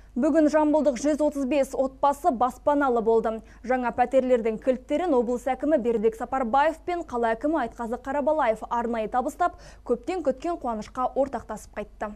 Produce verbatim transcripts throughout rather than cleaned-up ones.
Бүгін жамбылдық жүз отыз бес отбасы баспаналы болды. Жаңа пәтерлердің кілттерін облыс әкімі Бердібек Сапарбаев пен қала әкімі Айтқазы Қарабалаев арнайы табыстап, көптен күткен қуанышқа ортақтасып қайтты.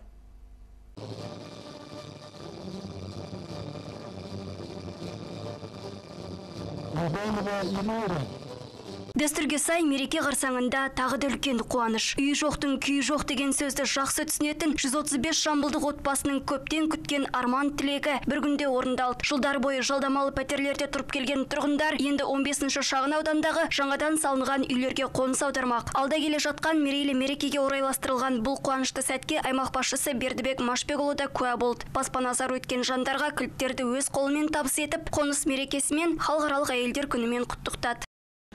Дәстүрге сай мереке қарсаңында тағы да үлкен қуаныш. Үй жоқтың күйі жоқ деген сөзді жақсы түсінетін жүз отыз бес жамбылдық отбасының көптен күткен арман тілегі бір күнде орындалды. Жылдар бойы жалдамалы пәтерлерде тұрып келген тұрғындар енді он бесінші шағын аудандағы жаңадан салынған үйлерге қоныс аудармақ. Алда келе жатқан мерейлі мерекеге орайластырылған бұл қуанышты сәтке аймақ басшысы Бердібек Машбекұлы да куә болды. Баспаназар өткен жандарға кілттерді өз қолымен табыс етіп, қоныс мерекесімен халықаралық әйелдер күнімен құттықтады.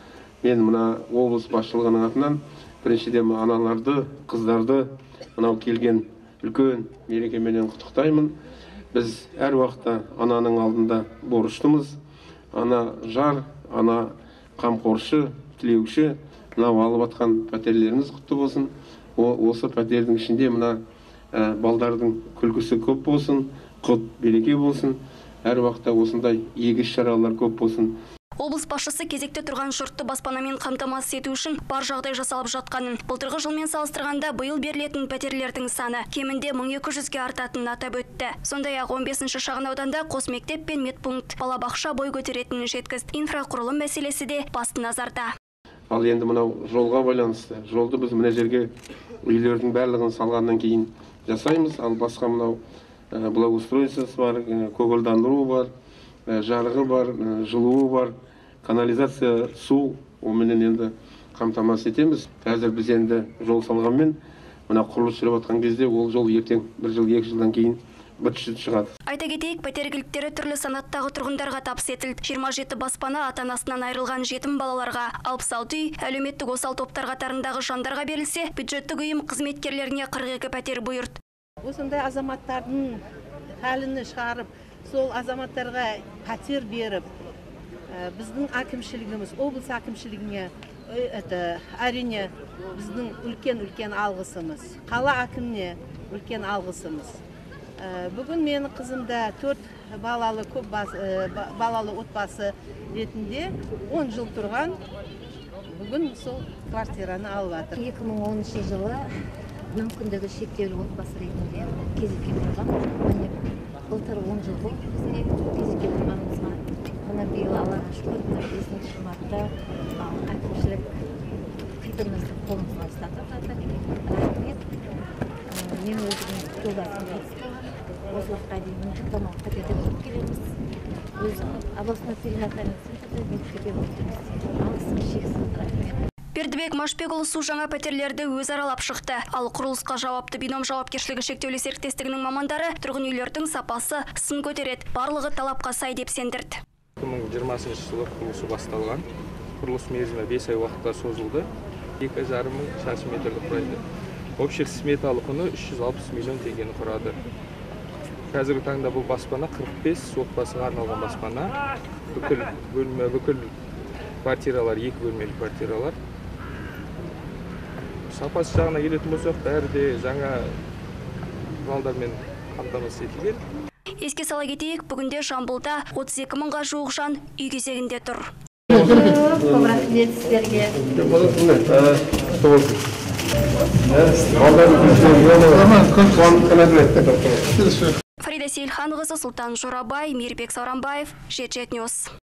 Мен мына облыс басшылығының атынан біріншіден аналарды, қыздарды мынау келген үлкен мерекеменен құттықтаймын. Біз әр уақытта ананың алдында борыштымыз. Ана жар, ана қамқоршы, тілеуші. Мынау алып атқан пәтерлеріміз құтты болсын. Осы пәтердің ішінде мына балдардың күлкісі көп болсын, құт береке болсын. Әр уақытта осындай игі шаралар көп болсын. Облыс басшысы кезекте тұрған жұртты баспанамен қамтамасыз ету үшін бар жағдай жасалып жатқанын, былтырғы жылмен салыстырғанда биыл берілетін пәтерлердің саны кемінде мың екі жүзге артатынын атап өтті. Сондай-ақ он бесінші шағын ауданда қос мектеп пен медпункт, балабақша бой көтеретінін жеткізді. Инфрақұрылым мәселесі де басты назарда. Ал енді мынау жолға байланысты. Жолды біз мына жерге үйлердің барлығын салғаннан кейін жасаймыз. Ал басқа мынау благоустройствосы бар, көгалдандыру бар, жарығы бар, жылуы бар, канализация, су, оменен енді қамтамасыз етеміз. Қазір біз енді жол салғанмен, мына құрылыс жүріп жатқан кезде ол жол ертең бір жыл, екі жылдан кейін бітіп шығады. Айта кетейік, пәтер кілттері түрлі санаттағы тұрғындарға табыс етілді. жиырма жеті баспана ата-анасынан айырылған жетім балаларға, алпыс алты үй әлеуметтік осал топтар қатарындағы жандарға берілсе, бюджеттік ұйым қызметкерлеріне қырық екі пәтер бұйырды. Осындай азаматтардың хәлін шығарып, сол азаматтарға пәтер беріп, біздің әкімшілігіміз, облыс әкімшілігіне әрине біздің үлкен-үлкен алғысымыз, қала әкіміне үлкен алғысымыз. Бүгін менің қызымда төрт балалы көп балалы отбасы ретінде он жыл тұрған, бүгін сол квартираны алып жатыр. екі мың оныншы жылы мүмкіндігі шектеулі отбасы ретінде кезекке тұрған. Былтыр он жыл болды бізге кезекке тұрғанымызға. Мына биыл Аллаға шүкір бесінші мартта әкімшілік кілтімізді қолымызға ұстатып жатыр. Рахмет. Мен өзім жолдасым жетіспеген. Осы уақытқа дейін жұптамалық пәтерде тұрып келеміз. Өз областной перинатальный центрде мектепте отырмыз. Алғысым шексіз. Рахмет. Бердібек Машбекұлы су жаңа пәтерлерді өз аралап шықты. Ал құрылысқа жауапты бином жауапкершілігі шектеулі серіктестігінің мамандары тұрғын үйлердің сапасы сын көтереді. Барлығы талапқа сай деп сендірді. екі мың жиырмасыншы жылы құрылысы басталған. Құрылыс мерзімі бес ай уақытқа созылды. екі жарым мың шаршы метрді құрайды. Общий сметалық құны үш жүз алпыс миллион теңгені құрады. Қазіргі таңда бұл баспана қырық бес отбасыға арналған баспана. Бүкіл бөлме, бүкіл квартиралар, екі бөлмелі квартиралар. Сапасы жағына келетін болсақ, бәрі де жаңа құралдармен қамтамасыз етілген. Еске сала кетейік, бүгінде Жамбылда отыз екі мыңға жуық жан үй кезегінде тұр. Көп рахмет сіздерге. Фарида Сейілханқызы, Сұлтан Жорабай, Мейірбек Сауранбаев, Жеті Ньюс.